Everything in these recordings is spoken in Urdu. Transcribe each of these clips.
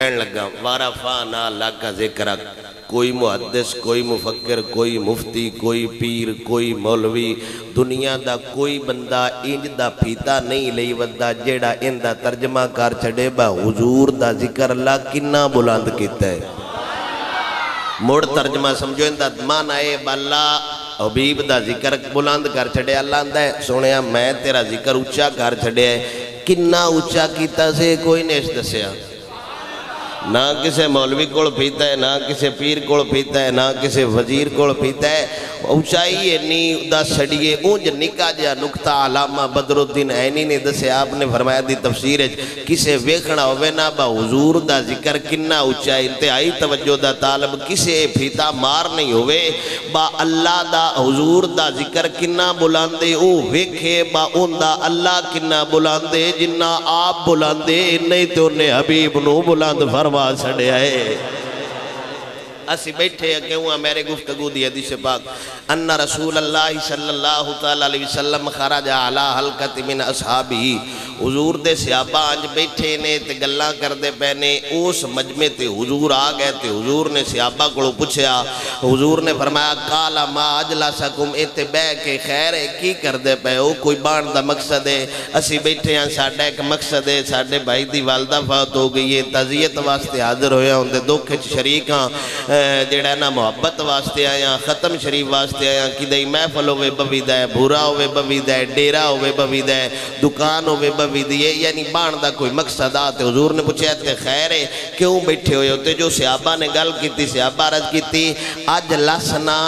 کہنے لگا وَرَفَعْنَا لَكَ ذِكْرَكَ کوئی محدث، کوئی مفکر، کوئی مفتی، کوئی پیر، کوئی مولوی، دنیا دا کوئی بندہ انج دا پھیتا نہیں لئی ودا جیڑا ان دا ترجمہ کر چھڑے با حضور دا ذکر اللہ کنہ بلند کیتا ہے. موڑ ترجمہ سمجھو ان دا معنی ہے باللہ حبیب دا ذکر بلند کر چھڑے. اللہ اندہ ہے سنیا میں تیرا ذکر اچھا کر چھڑے ہے. کنہ اچھا کیتا سے کوئی نیش دسیا، نہ کسے مولوی کوڑ پیتا ہے، نہ کسے پیر کوڑ پیتا ہے، نہ کسے وزیر کوڑ پیتا ہے. اونچائی انی دا سڑیے اونج نکا جا نکتہ علامہ بدر الدین عینی نے دسے آپ نے فرمایا دی تفسیر ہے کسے ویکھنا ہوئے نا با حضور دا ذکر کننا اونچائی انتہائی توجہ دا طالب کسے پھیتا مار نہیں ہوئے با اللہ دا حضور دا ذکر کننا بلاندے او ویکھے با ان دا اللہ کننا بلاندے جنہ آپ بلاندے نہیں تو انہیں حبیب نو بلاند فرما سڑے آئے. اسی بیٹھے ہیں کہ ہوں میرے گفتگو دی حدیث پاک ان رسول اللہ صلی اللہ علیہ وسلم خرج علی حلقت من اصحابی حضور دے صحابہ آنج بیٹھے نے تے گلاں کر دے پہنے اس مجمع تے حضور آ گئے تے حضور نے صحابہ کو پوچھیا. حضور نے فرمایا قال ما اجلسکم اتے بے کے خیر ہے کی کر دے پہ ہو کوئی بان دا مقصد ہے. اسی بیٹھے ہیں ساڑھا ایک مقصد ہے ساڑھے بھائی دی والدہ فات ہو گئی ہے تعزیت واسطے حاضر ہویا ہوں دے دو کھچ شریک ہاں جیڑا نا محبت واسطے آیا ختم شریف واسطے آیا کدھائی محفل ہوئے بوید ہے بھورا ہوئے بوید ہے ڈیرہ ہوئے بوید ہے دکان ہوئے بوید ہے یعنی بان دا کوئی مقصد آتے. حضور نے پوچھے تے خیر ہے کیوں بیٹھے ہوئے ہوتے جو صحابہ نے گل کی تھی صحابہ عرض کی تھی اجلسنا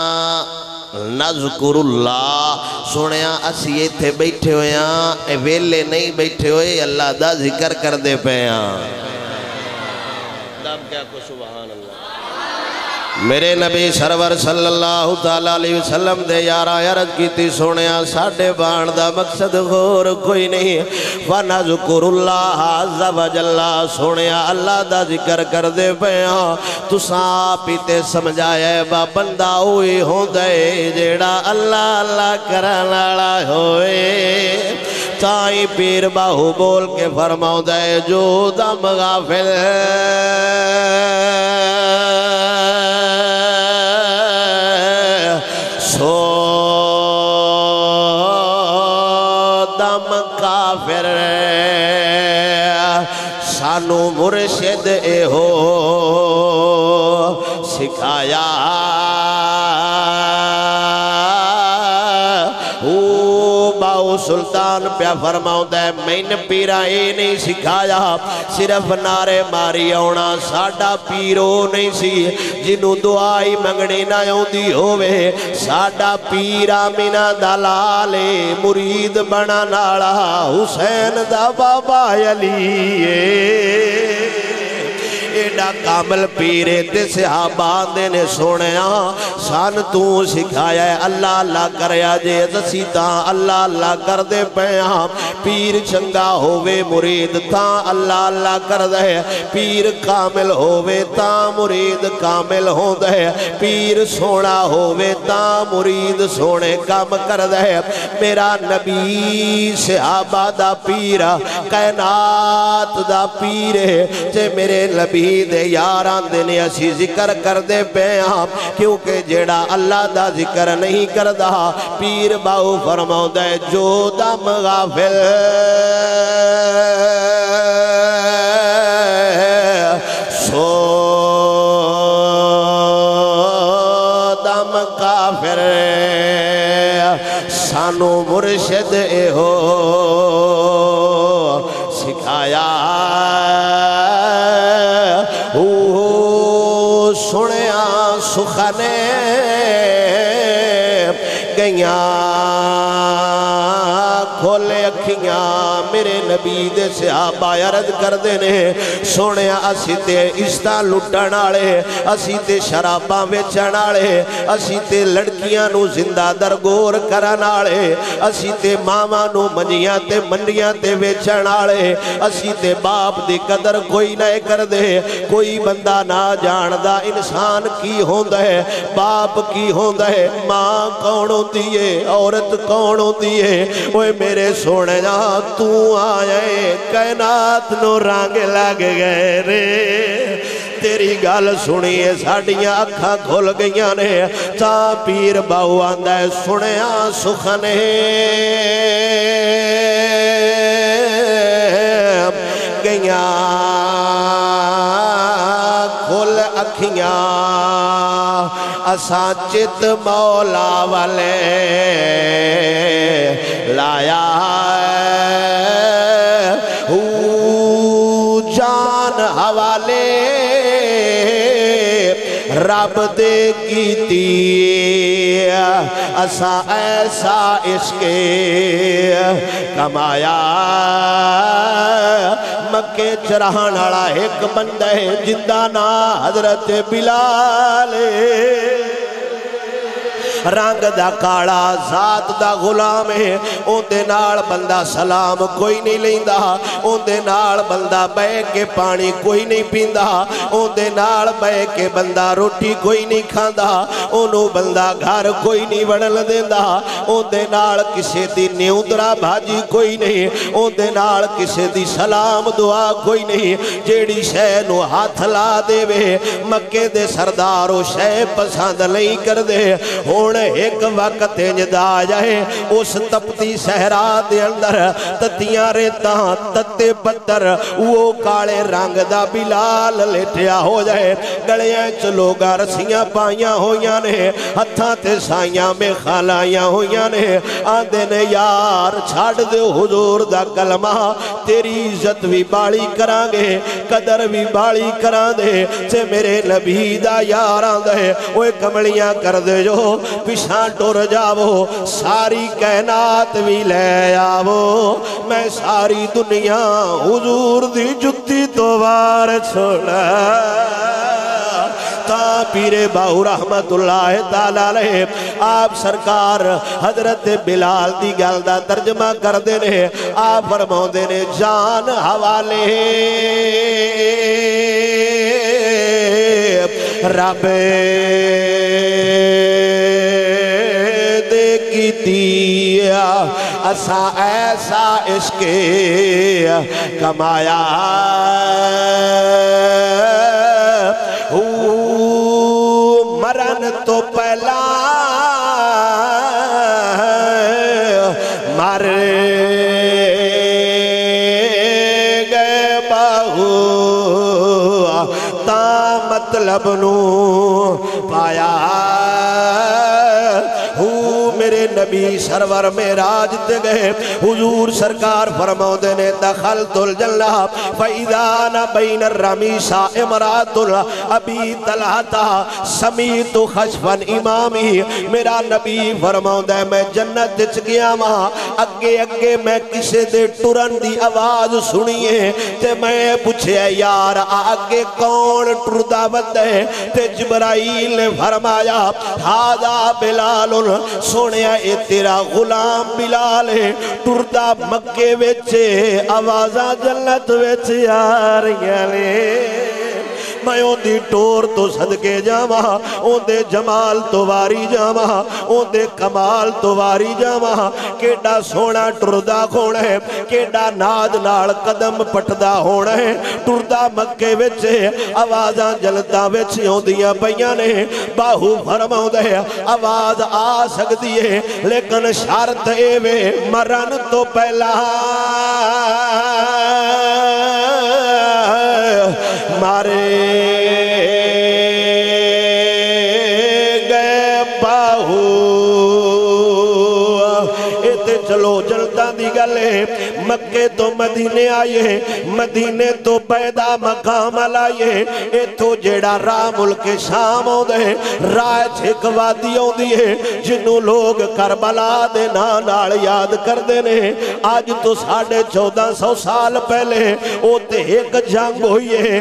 نذکر اللہ سنیا اسی تھے بیٹھے ہوئے ہیں ویلے نہیں بیٹھے ہوئے اللہ دا ذکر کر دے پہ ہیں. دب کیا کو سبحان اللہ میرے نبی سرور صلی اللہ علیہ وسلم دے یارہ عرض کی تھی سنیا ساڑھے بان دا مقصد غور کوئی نہیں وَنَذْكُرُ اللَّهَ عَزَّ وَجَلَّ سنیا اللہ دا ذکر کر دے پیاں تو ساپیتے سمجھائے با بندہ ہوئی ہوں دے جیڑا اللہ اللہ کرنالا ہوئے تائی پیر باہو بول کے فرماؤں دے جو دم غافل سو دم کافر سانو مرشد اے ہو سکھایا سلطان پیا فرماؤں دے میں نے پیرا اے نہیں سکھایا صرف نارے ماری آونا ساڑھا پیرو نہیں سی جنہوں دعائی منگنی نہ ہوندی ہوئے ساڑھا پیرا منا دلالے مرید بنا ناڑا حسین دا بابا علی ایڈا کامل پیرے تے صحابان دے نے سونیا سان تو سکھایا ہے اللہ اللہ کریا جے دسیتاں اللہ اللہ کر دے پیاں پیر چنگا ہووے مرید تاں اللہ اللہ کر دے پیر کامل ہووے تاں مرید کامل ہو دے پیر سونا ہووے تاں مرید سونے کام کر دے. میرا نبی صحابہ دا پیرا کائنات دا پیرے تے میرے نبی دے یاران دے نے اسی ذکر کر دے پہ آپ کیونکہ جیڑا اللہ دا ذکر نہیں کردہ پیر باؤ فرماؤں دے جو دم غافل سو دم کافر سانو مرشد اے ہو سکھایا سنیا سخنے گئیاں کھولے اکھیاں میرے نبی دے صحابہ عرض کر دینے سنیا اسی تے عزتاں لٹن آڑے اسی تے شراباں ویچن آڑے اسی تے لڑکیاں نو زندہ درگور کرن آڑے اسی تے ماما نو منیاں تے منیاں تے ویچن آڑے اسی تے باپ دی قدر کوئی نہ کر دے کوئی بندہ نہ جاندہ انسان کی ہوندہ ہے باپ کی ہوندہ ہے ماں کون ہوندی ہے عورت کون ہوندی ہے وہ میرے سونے جا تو آئے کائنات نو رانگ لگ گئے رے تیری گل سنیے ساڈیاں اکھاں کھل گئیاں نے تا پیر باو آندا ہے سنیا سخنے گئیاں کھل اکھیاں اساں چت مولا والے لایا جان حوالے رب دے کیتی اساں ایسا عشق کمایا مکے چرہن والا ایک بندہ ہے جندا نا حضرت بلال رنگ دا کاڑا ذات دا غلام ہے اون دے نال بندہ سلام کوئی نہیں لیندا اون دے نال بندہ بے کے پانی کوئی نہیں پیندا اون دے نال بے کے بندہ روٹی کوئی نہیں کھاندا اونوں بندہ گھر کوئی نہیں وڑن دیندا اون دے نال کسے دی نیوندرا بھاجی کوئی نہیں اون دے نال کسے دی سلام دعا کوئی نہیں جیڑی شے نو ہاتھ لا دے وے مکے دے سردار او شے پسند نہیں کر دے ہن ایک وقت انجدا جائے اس تپتی صحرا دے اندر تتیاں ریتاں تتے پتھر وہ کالے رنگ دا بلال لیٹیا ہو جائے گلیاں چلوگا رسیاں پائیاں ہویاں نے ہتھاں تے سائیاں میں خالائیاں ہویاں نے آندے نے یار چھاڑ دے حضور دا کلمہ تیری عزت بھی باڑی کران گے قدر بھی باڑی کران دے تے میرے نبی دا یار آندے اوے کملیاں کر دے جو پیشاں ٹور جاو ساری کائنات بھی لے آو میں ساری دنیا حضور دی جتی تو وار چھوڑا تا پیر باو رحمت اللہ تعالیٰ علیہ آپ سرکار حضرت بلال دی گل دا ترجمہ کر دینے آپ فرماؤں دینے جان حوالے رب دیا اسا ایسا عشق کمایا مرن تو پہلا مر گئے باہو تا مطلب نو پایا میرے نبی سرور معراج تے گئے حضور سرکار فرماؤ دینے دخلت الجنہ فَإِذَا نَ بَيْنَ الرَّمِيسَ امرات ابی طلحتا سمیت خشفن امامی میرا نبی فرماؤ دے میں جنت چ گیا وہاں اگے اگے میں کسے دے ٹرن دی آواز سنیے تے میں پوچھے یار آگے کون ٹردا بندے تے جبرائیل نے فرمایا ہادا بلال سونے اے تیرا غلام بلال ہے ٹردا مکے ویچے آوازہ جنت ویچے آ رہی لے میں اون دی ٹور تو صدقے جاواں اون دے جمال تو واری جاواں اون دے کمال تو واری جاواں کیڈا سونا ٹردا ہونا ہے کیڈا ناد نال قدم پٹدا ہونا ہے ٹردا مکے وچ آوازاں جلداں وچ اوندیاں پیاں نے باہو فرماوندا ہے آواز آ سکدی ہے لیکن شرط اے وے مرن تو پہلا مارے گئے باہو ایتے چلو جلدہ دی گلے مکے تو مدینے آئے مدینے تو پیدا مقام لائے ایتھو جیڑا راہ ملک شام ہوں دے راہ چھک وادی ہوں دیئے جنہوں لوگ کربلا دے نال یاد کر دینے آج تو 1450 سال پہلے اوتے ایک جنگ ہوئیے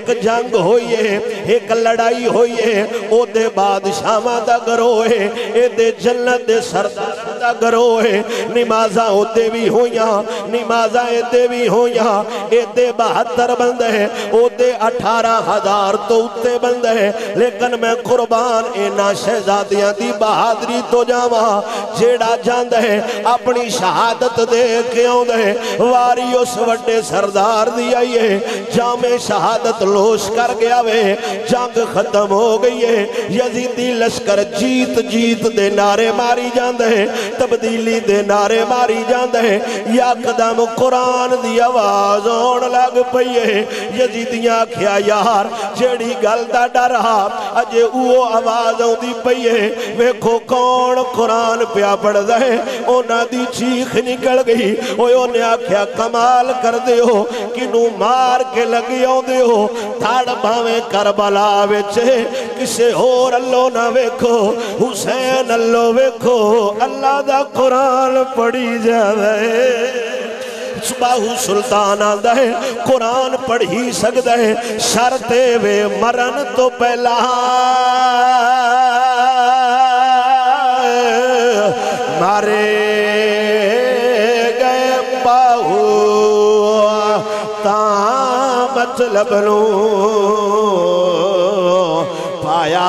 ایک لڑائی ہوئیے او دے بادشاہاں دا گروہ اے دے جنت دے سردار دا گروہ نمازاں ہوتے بھی ہویاں نمازاں ایدے بھی ہویاں ایدے 72 بندے اودے 18,000 تو اتے بندے لیکن میں قربان اینا شہزادیاں دی بہادری تو جاواں جیڑا جاندے اپنی شہادت دے کے آندے واری اس وڈے سردار دی آئیے جامع شہادت لوش کر گیا وے جنگ ختم ہو گئی ہے یزیدی لشکر جیت جیت دے نعرے ماری جاندے تبدیلی دے نعرے ماری جاندے یا قدم قرآن دی آواز آن لگ پئیے یزیدیاں کھیا یار جیڑی گل دا ڈرہا اجے وہ آواز آن دی پئیے ویکھو کون قرآن پیا پڑھ دے اونا دی چیخ نکل گئی انہیں آکھیا کمال کر دے ہو کنو مار کے لگی آن دے ہو تھاڑ بھاویں کربلا ویچے کسے اور اللہ نہ ویکھو حسین اللہ ویکھو اللہ دا قرآن پڑھی جاوے باہو سلطان آندہ ہے قرآن پڑھی سکتا ہے شرطے وے مرن تو پہلا مارے گئے باہو تا مطلب نو پایا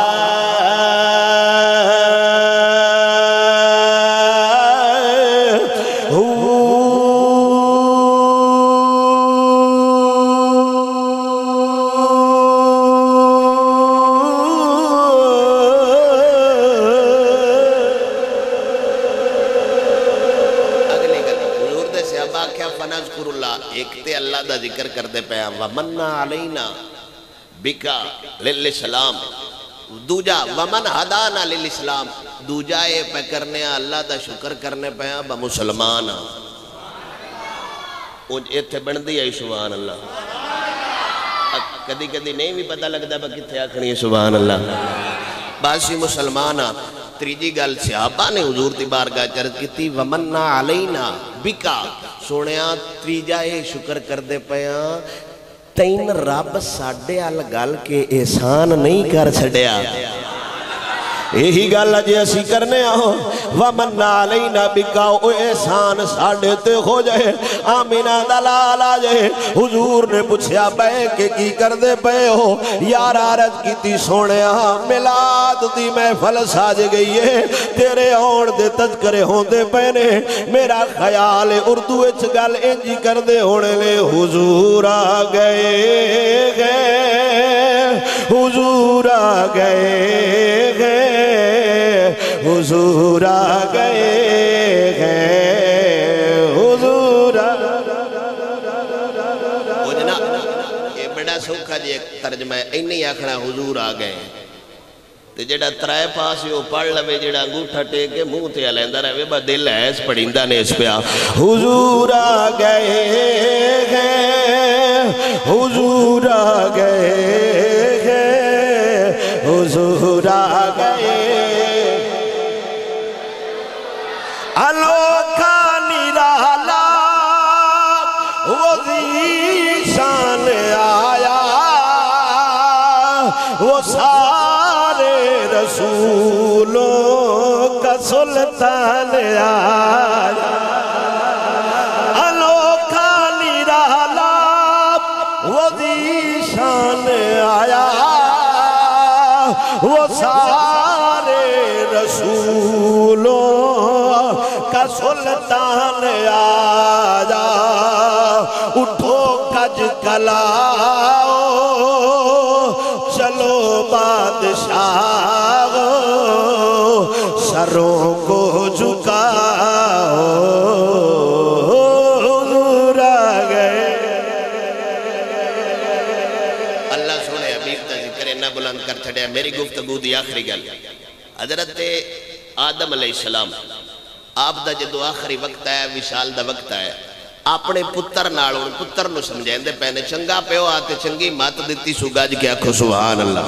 ذکر کر دے پہ وَمَنَّا عَلَيْنَا بِكَا لِلْإِسْلَامِ دوجا وَمَنْ هَدَانَا لِلْإِسْلَامِ دوجا اے پہ کرنے اللہ دا شکر کرنے پہ با مسلمان ایتھے بندی ہے سبحان اللہ کدی کدی نہیں بھی پتہ لگتا با کتھے آکھنی ہے سبحان اللہ باسی مسلمان تریجی گل صحابہ نے حضور دی بارگاہ چرد کی تھی وَمَنَّا عَلَيْنَا بِكَا سوڑیاں تریجا اے شکر کر دے پیاں تین رب ساڑھے آل گل کے احسان نہیں کر چھڑیا یہی گل اجے اسی کرنے آؤ وَمَنَّا عَلَيْنَا بِكَا او احسان ساڑھے تے ہو جائے آمینہ دلال آ جائے حضور نے پوچھیا بے کہ کی کر دے پے ہو یار عرض کی تی سونے ملاد دی محفل ساج گئی ہے تیرے اور دے تذکرے ہوں دے پینے میرا خیال اردو اچ گل انجی کر دے ہونے لے حضور آ گئے حضور آ گئے حضور آ گئے حضور یہ بڑا سوکھا جی ایک ترجمہ ہے اینی آکھنا حضور آ گئے تے جڑا ترائے پاس یہ پڑھ لوے جڑا انگوٹھا ٹیکے منہ تے علیندہ رہے با دل ہے اس پڑھیندہ نے اس پیا حضور آ گئے حضور آ گئے حضور آ گئے الوکھا نرالا وہ ذیشان آیا وہ سارے رسولوں کا سلطان آیا الوکھا نرالا وہ ذیشان آیا وہ سارے رسولوں کا سلطان آجا اٹھو کج کلاؤ چلو بادشاہ سروں کو جھکاؤ حضور آ گئے اللہ سونے حبیب تا ذکر نہ بلند کر چھڑیا میری گفتگو دی آخری گل حضرت آدم علیہ السلام آپ دا جدو آخری وقت ہے وشال دا وقت ہے اپنے پتر نالوں پتر نو سمجھیں دے پہنے چنگا پیو آتے چنگی مات دیتی سوگاج کیا کھو سبحان اللہ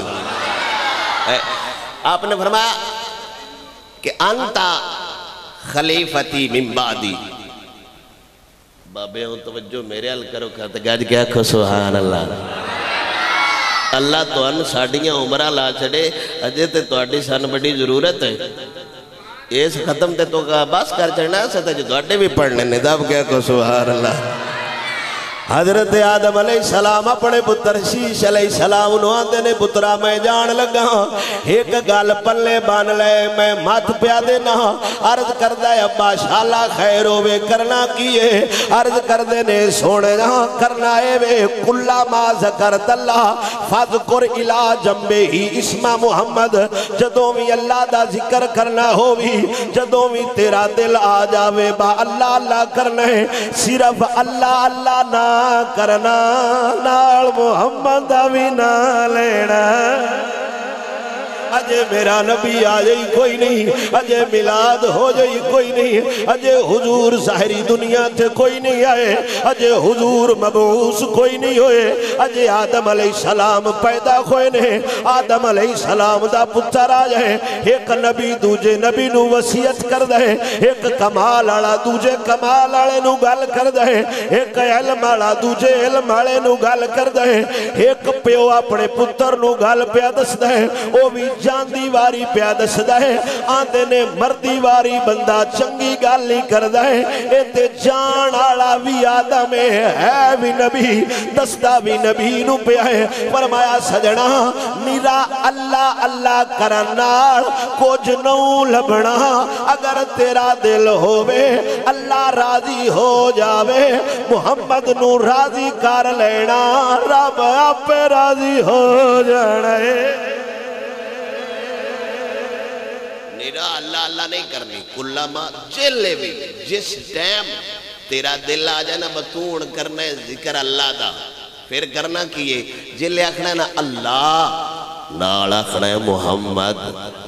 آپ نے فرمایا کہ انتا خلیفتی من بعدی بابے ہوں توجہ میرے حل کرو کہتے گاج کیا کھو سبحان اللہ اللہ تو ان ساڑھیاں عمرہ لا چھڑے اجے تے تو آٹی سان بڑی ضرورت ہے اس ختم تے تو کہا بس کر چڑھنا ستا جو دوڑے بھی پڑھنے نے دب کیا کو سبحان اللہ حضرت آدم علیہ السلام اپنے پتر شیش علیہ السلام انہوں آندے نے پترہ میں جان لگا ایک گال پلے بان لے میں مات پیا دینا عرض کر دے ابا شالا خیر ہوئے کرنا کیے عرض کر دے نے سونے جہاں کرنا ہے وے کلا ما ذکرت اللہ فاذکر الہ جنبے ہی اسم محمد جدوں بھی اللہ دا ذکر کرنا ہووی جدوں بھی تیرا دل آ جاوے با اللہ اللہ کرنا ہے صرف اللہ اللہ نہ کرنا نال محمد بھی نہ لینا اجے میرا نبی آ جائی کوئی نہیں اجے ملاد ہو جائی کوئی نہیں اجے حضور ظاہری دنیا تھے کوئی نہیں آئے اجے حضور مبعوث کوئی نہیں ہوئے اجے آدم علیہ السلام پیدا ہوئے نے آدم علیہ السلام دا پتر آ جائے ایک نبی دوجے نبی نو وصیت کر دے ایک کمال آڑا دوجے کمال آڑے نو گل کر دے ایک علم آڑا دوجے علم آڑے نو گل کر دے ایک پیو اپنے پتر نو گل پیا دس دے او بھی جاندی واری پیادس دائے آندے نے مردی واری بندہ چنگی گالی کر دائے ایتے جان آڑا بھی آدم ہے بھی نبی دستہ بھی نبی نو پہ آئے فرمایا سجنا میرا اللہ اللہ کرنار کچھ نو لبنا اگر تیرا دل ہووے اللہ راضی ہو جاوے محمد نو راضی کر لینا رب آپ راضی ہو جانا ہے میرا اللہ اللہ نہیں کرنی کلما جلے بھی جس ٹائم تیرا دل آ جائے نا بطون کرنا ہے ذکر اللہ دا پھر کرنا کیے جلے آکھنا ہے نا اللہ نال آکھنا ہے محمد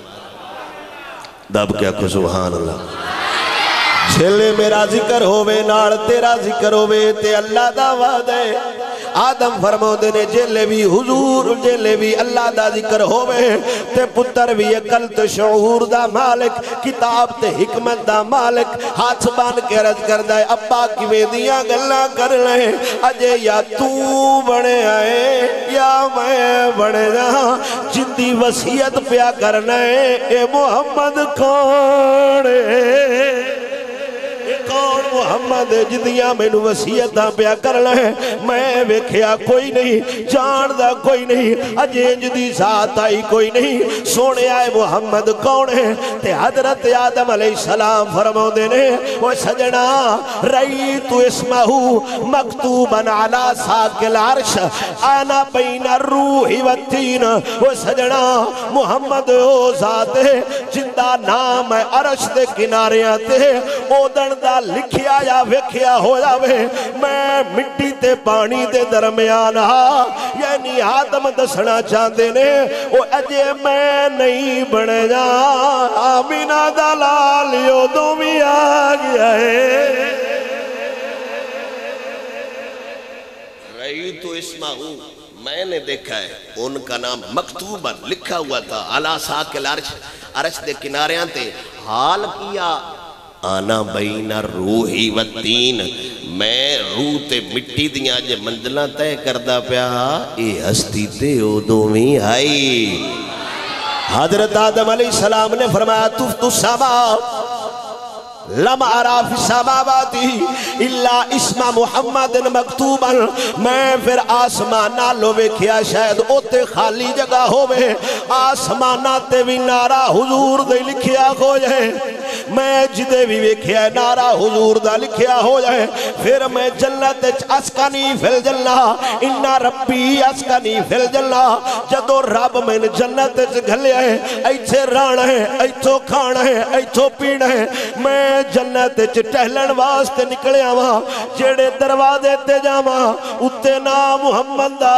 دب کیا کو سبحان اللہ جلے میرا ذکر ہووے نال تیرا ذکر ہووے تے اللہ دا وعدہ ہے آدم فرمو دینے جلے بھی حضور جلے بھی اللہ دا ذکر ہووے تے پتر بھی عقل تے شعور دا مالک کتاب تے حکمت دا مالک ہاتھ بان کے رج کر دائے ابا کی ویدیاں گلہ کر لیں اجے یا تو بڑے آئے یا میں بڑے جہاں جندی وصیت پیا کرنا ہے اے محمد کون ہے کون محمد جدیاں میں نو وصیتاں پیا کرنا ہے میں ویکھیا کوئی نہیں جاندہ کوئی نہیں اجے جدی ذات آئی کوئی نہیں سونے آئے محمد کون ہے تے حضرت آدم علیہ السلام فرمو دینے وہ سجنا رئیتو اسمہو مکتوباً علی ساکل عرش آنا بین الروح والتین وہ سجنا محمد او ذات ہے جندہ نام ہے عرش دے کناریاں تے او دندہ لکھیا یا وکھیا ہو جاوے میں مٹی تے پانی دے درمیان ہاں یعنی آدم دسنا چاہتے نے وہ اجے میں نہیں بڑھ جا آمینہ دلال یودوں بھی آگیا ہے رئیتو اسمہو میں نے دیکھا ہے ان کا نام مکتوباً لکھا ہوا تھا علی ساکل عرش دے کناریاں تے حال کیا آنا بین روحی و تین میں روح تے مٹی دیاں جے منزلہ تے کردہ پیا اے ہستی تے او دومی آئی حضرت آدم علیہ السلام نے فرمایا تفتو سما لم ارا فی السماواتی الا اسم محمد مکتوبا میں پھر آسمانہ لو ویکھیا شاید اوتے خالی جگہ ہوئے آسمانہ تے بھی نارا حضور دے لکھیا ہو جائے میں جدے بھی ویکھیا نارا حضور دا لکھیا ہو جائے پھر میں جنت اسکنی فی الجنہ انہا ربی اسکنی فی الجنہ جدو رب میں جنت گھلیا ہے ایتھے رانا ہے ایتھو کھانا ہے ایتھو پینا ہے میں جنت ٹہلن واسطے نکلے آواں جیڑے دروازے تے جاواں اتے نام محمد دا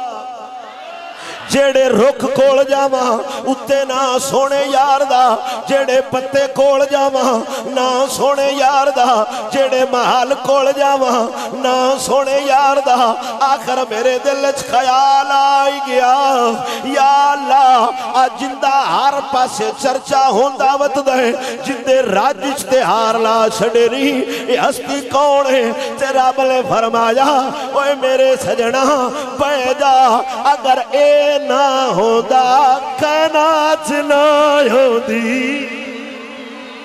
جیڑے رکھ کول جاواں اتے نا سونے یار دا جیڑے پتے کول جاواں نا سونے یار دا جیڑے محل کول جاواں نا سونے یار دا آخر میرے دل وچ خیال آئی گیا یا اللہ جندہ ہر پاسے چرچا ہوندا وت دے جندے راج اشتہار لا چھڑے نہیں یہ ہستی کون ہے تیرا بلے فرمایا اوے میرے سجنا پہ جا اگر اے نہ ہوندہ کائنات نہ ہوندی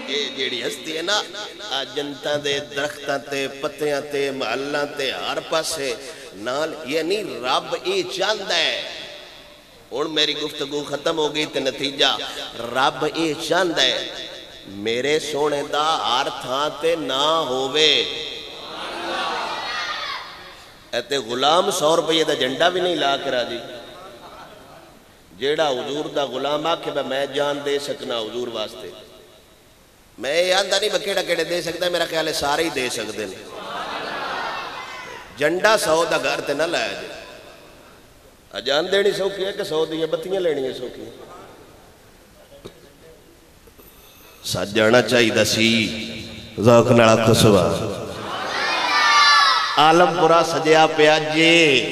اے جیڑی ہستی ہے نا جنتاں دے درختاں تے پتیاں تے محلاں تے ہر پاسے نال یعنی رب اے چاہندا ہے اور میری گفتگو ختم ہو گئی تے نتیجہ رب اے چاہندا ہے میرے سونے دا ہر تھاں تے نہ ہووے ایتے غلام 100 روپے دا جھنڈا بھی نہیں لا کے راضی جیڑا حضور دا غلام آکھے میں جان دے سکنا حضور واسطے میں یہ آندہ نہیں بکیڑا کیڑے دے سکتا ہے میرا خیال ہے سارے ہی دے سکتے ہیں جھنڈا 100 دا گھر تے نہ لایا جائے اجان دینی سوکھی ہے کہ 100 دیاں بتیاں لینی ہے سوکھی ہے ساتھ جانا چاہی دا سی ذوق نڑا خسوا عالم پورا سجیا پیا جے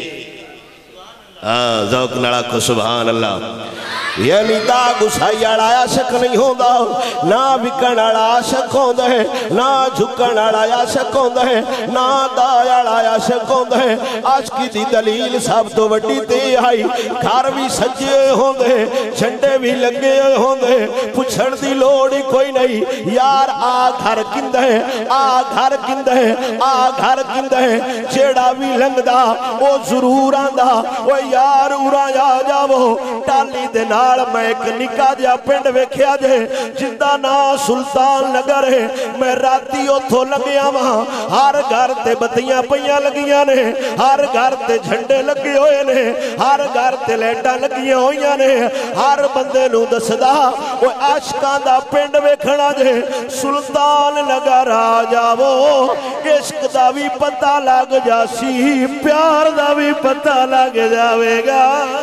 ذوق نڑا خسبحان اللہ یعنی دا گسائی آڑا عاشق نہیں ہوندہ نہ وکن آڑا عاشق ہوندہ ہے نہ جھکن آڑا عاشق ہوندہ ہے نہ دا آڑا عاشق ہوندہ ہے آج کی دی دلیل سب تو وڈی تے آئی گھر بھی سجے ہوندے جھنڈے بھی لگے ہوندے پچھڑ دی لوڑی کوئی نہیں یار آ گھر کندہ ہے آ گھر کندہ ہے آ گھر کندہ ہے جیڑا بھی لنگ دا وہ ضرور آندہ وہ یار اورا جا جاو ٹالی دے نال میں ایک نکا دیا پنڈ ویکھیا جے جندہ نا سلطان نگر ہے میں راتی اتھو لگیا وہاں ہر گھر تے بتیاں پیاں لگیاں نے ہر گھر تے جھنڈے لگے ہوئے نے ہر گھر تے لیٹاں لگیاں ہوئیاں نے ہر بندے نو دسدا وہ عاشقاں دا پنڈ ویکھنا جے سلطان نگر آ جاو عشق دا بھی پتہ لگ جاسی پیار دا بھی پتہ لگ جاوے گا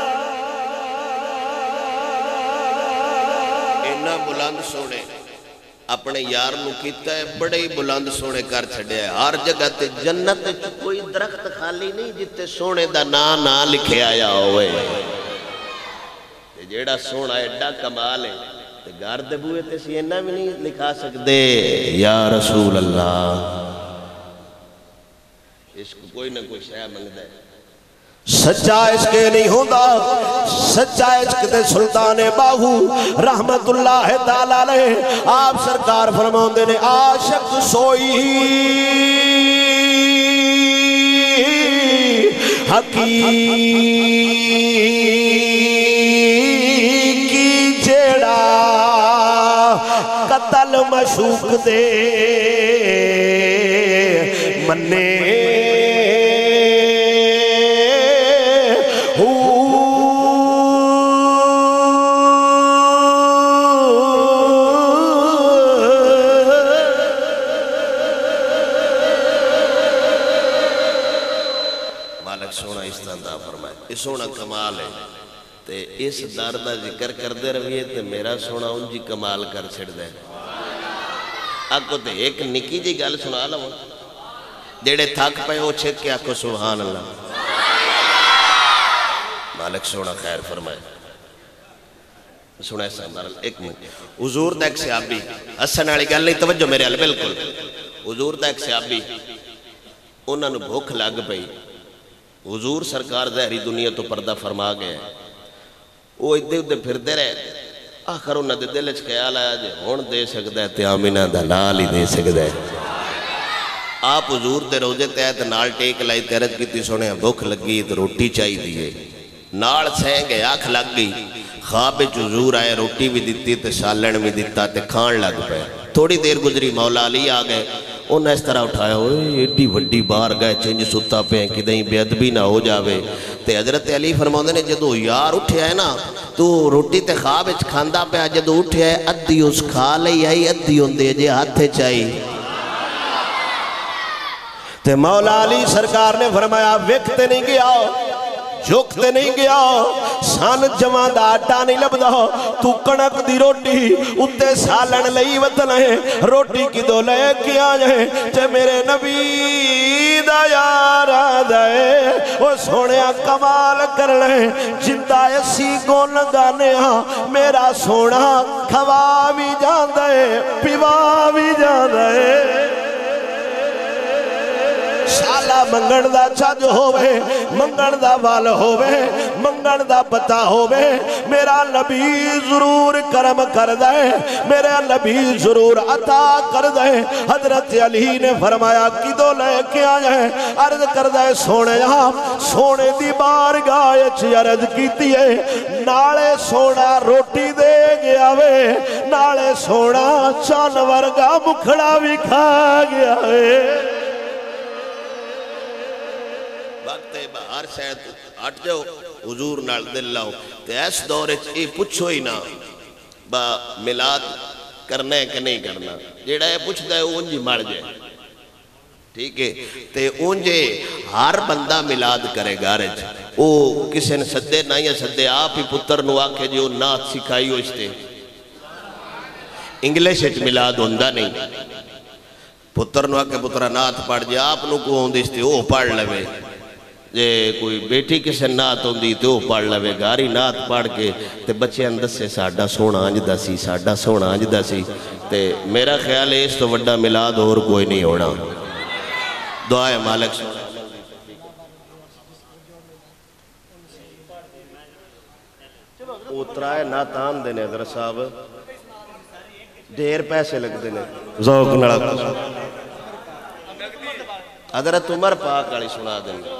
بلند سونے اپنے یار نو کیتا ہے بڑے ہی بلند سونے کر چھڑے ہے ہر جگہ تے جنت کوئی درخت خالی نہیں جتے سونے دا نا لکھے آیا ہوئے جیڑا سونا ایڈا کمال ہے تے گھر دے بوئے تے سینہ میں نہیں لکھا سکتے یا رسول اللہ اس کو کوئی نہ کوئی شاہ منگ دے سچا عشق نہیں ہوندہ سچا عشق تے سلطان باہو رحمت اللہ تعالیٰ علیہ آپ سرکار فرماؤندے نے عاشق سوئی حقیقی جیڑا قتل مشوق دے منے سونا کمال ہے تے اس دار دا ذکر کر دے رویے تے میرا سونا ان جی کمال کر چھڑ دے آکو تے ایک نکی جی گل سنا لوں دیڑے تھاک پہ ہو چھک کے آکو سبحان اللہ مالک سونا خیر فرمائے سونا ایسا ہمارا ایک منٹ حضور دا ایک صحابی حسن آلی گل نہیں توجہ میرے حال بالکل حضور دا ایک صحابی انہاں نو بھوک لگ پئی حضور سرکار ظاہری دنیا تو پردہ فرما گئے وہ ادھے ادھے پھر دے رہے آخر انہاں دے دل اچھ خیال آیا جے ہون دے سکتا ہے تے آمینہ دا نال ہی دے سکتا ہے آپ حضور دے روزے تے آئے تے نال ٹیک لائی تیرت کی تی سونے بھوک لگی تے روٹی چاہی دیئے نال سہیں گے آنکھ لگ گئی خواب حضور آئے روٹی بھی دیتی تے سالن بھی دیتا تے کھان لگ پہ تھوڑی دیر گزری مولا علی آگئے انہیں اس طرح اٹھایا ہوئے ایڈی وڈی بار گئے چنج ستا پہ ہیں کہ دہیں بے ادبی نہ ہو جاوے تے حضرت علی فرماؤں نے جدو یار اٹھے آئے نا تو روٹی تے خواب اچھ کھاندہ پہ جدو اٹھے آئے ادھی اس کھا لئی آئی ادھی ان دے جے ہاتھے چاہی تے مولا علی سرکار نے فرمایا وقت نہیں گیا جھکتے نہیں گیا سان جمع دا آٹا نہیں لبدا تو کنک دی روٹی اتے سالن لئی وطن ہے روٹی کی دو لے کیا جائے تے میرے نبی دا یار آدھائے وہ سونے کمال کر لے جندہ ایسی کو لگانے ہاں میرا سونا کھوا بھی جاندہ ہے پیوا بھی جاندہ ہے اللہ منگن دا چھج ہووے منگن دا وال ہووے منگن دا پتا ہووے میرا نبی ضرور کرم کر دے میرا نبی ضرور عطا کر دے حضرت علی نے فرمایا کدو لے کے آئے عرض کر دے سونے دی بارگاہ عرض کیتی ہے نالے سونا روٹی دے گیا وے نالے سونا جانور کا مکھڑا بھی کھا گیا وے وقت باہر سید ہٹ جاؤ حضور نال دل لاؤ تے اس دورے چی پوچھو ہی نا با ملاد کرنا ہے کہ نہیں کرنا جیڑا ہے پوچھ دے اونجی مار جائے ٹھیک ہے تے اونجے ہر بندہ ملاد کرے گارج او کسی نے صدے نہ یا صدے آپ ہی پتر نو آکھے جو نات سکھائی ہو استے انگلیش اچھ ملاد ہوندہ نہیں پتر نو آکھے پترہ نات پڑھ جائے آپ نو کو ہوندی استے او پڑھ لوے جے کوئی بیٹی کسے نات ہوندی تے او پڑھ لوے گاری نات پڑھ کے تے بچے اندر سے ساڑھا سونا آنج دا سی تے میرا خیال ہے اس تو وڈا ملاد اور کوئی نہیں ہونا دعائے مالک سے اترائے ناتان دینے حضرت صاحب دیر پیسے لگ دینے ذوق نڑک حضرت عمر پاک علی سنا دینے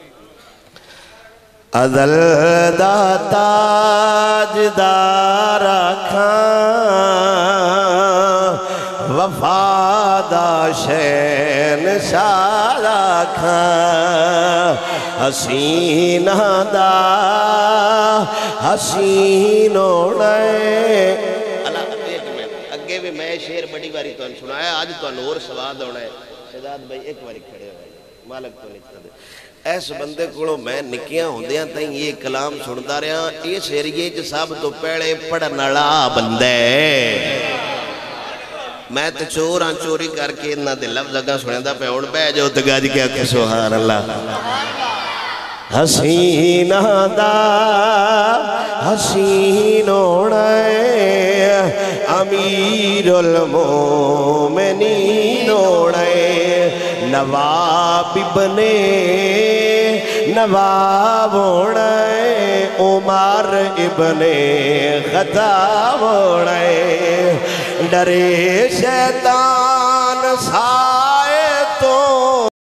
ازل دا تاج دارا کھان وفادہ شین شارا کھان حسینہ دا حسین اوڑے اللہ ایک منٹ اگے بھی میں شیر بڑی باری تو سنایا آج تو نور سواد ہونا ہے شہزاد بھائی ایک باری کھڑے ہوئے مالک تو نہیں تھا ایس بندے کڑو میں نکیاں ہوندیاں تھیں یہ کلام سنتا رہا اس ایریے جو سب تو پہلے پڑھنڑا بندے میں تو چوری کر کے انہا دے لفظ اگاں سنے دا پہ اون پہ جو تگاج کیا کہ سبحان اللہ حسینہ دا حسین اوڑے امیر المومنین اوڑے نواب ابن نواب اوڑے عمر ابن خطاب اوڑے ڈرے شیطان